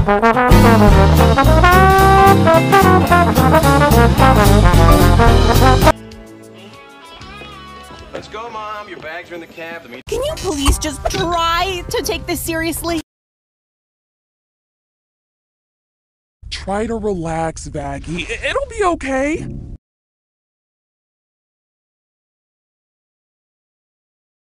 Let's go, Mom. Your bags are in the cab. Can you please just try to take this seriously? Try to relax, Vaggie. It'll be okay.